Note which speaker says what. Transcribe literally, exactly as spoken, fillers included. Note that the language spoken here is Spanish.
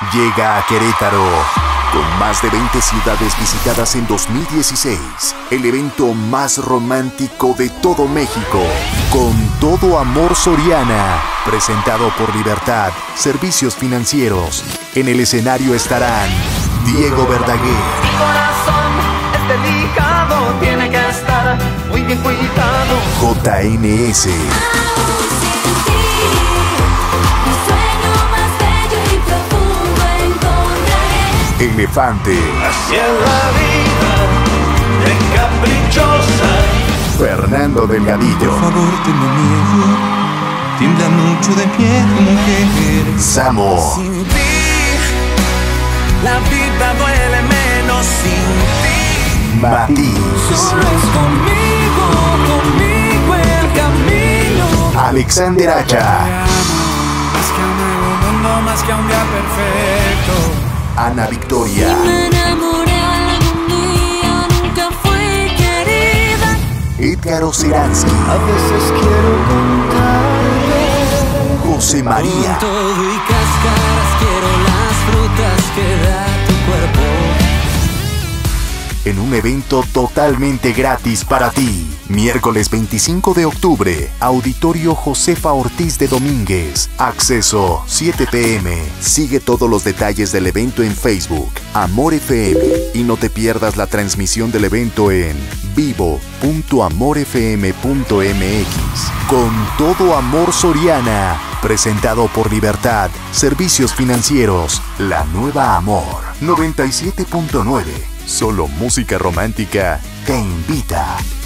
Speaker 1: Llega a Querétaro. Con más de veinte ciudades visitadas en dos mil dieciséis, el evento más romántico de todo México, Con Todo Amor Soriana, presentado por Libertad, Servicios Financieros. En el escenario estarán Diego Verdaguer.
Speaker 2: Mi corazón es delicado, tiene que estar muy bien cuidado.
Speaker 1: J N S. Elefante.
Speaker 2: Hacia la vida de caprichosa.
Speaker 1: Fernando Delgadillo.
Speaker 3: Por favor, ten miedo. Tiembla mucho de miedo, mujer.
Speaker 1: Samo.
Speaker 2: Sin ti, la vida duele menos sin ti.
Speaker 1: Matiz.
Speaker 2: Solo es conmigo, conmigo el camino.
Speaker 1: Alexander Hacha.
Speaker 2: Más que un nuevo mundo, más que un día perfecto.
Speaker 1: Ana Victoria.
Speaker 4: Me enamoré algún día, nunca fui querida.
Speaker 1: Edgar Oceransky.
Speaker 2: A veces quiero contarte.
Speaker 1: José María.
Speaker 2: Con todo y cáscaras quiero las frutas que da tu cuerpo.
Speaker 1: En un evento totalmente gratis para ti. Miércoles veinticinco de octubre, Auditorio Josefa Ortiz de Domínguez. Acceso siete pe eme. Sigue todos los detalles del evento en Facebook, Amor F M. Y no te pierdas la transmisión del evento en vivo punto amor f m punto m x. Con Todo Amor Soriana. Presentado por Libertad, Servicios Financieros. La nueva Amor. noventa y siete punto nueve. Solo música romántica te invita.